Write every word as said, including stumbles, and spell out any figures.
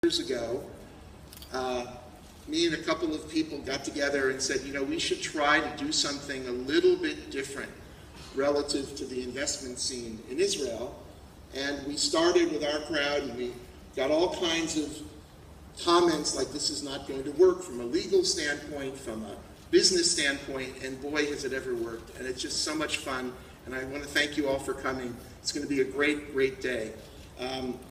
years ago, uh, me and a couple of people got together and said, you know, we should try to do something a little bit different relative to the investment scene in Israel. And we started with OurCrowd, and we got all kinds of comments like this is not going to work from a legal standpoint, from a business standpoint, and boy, has it ever worked. And it's just so much fun, and I want to thank you all for coming. It's going to be a great, great day. Um,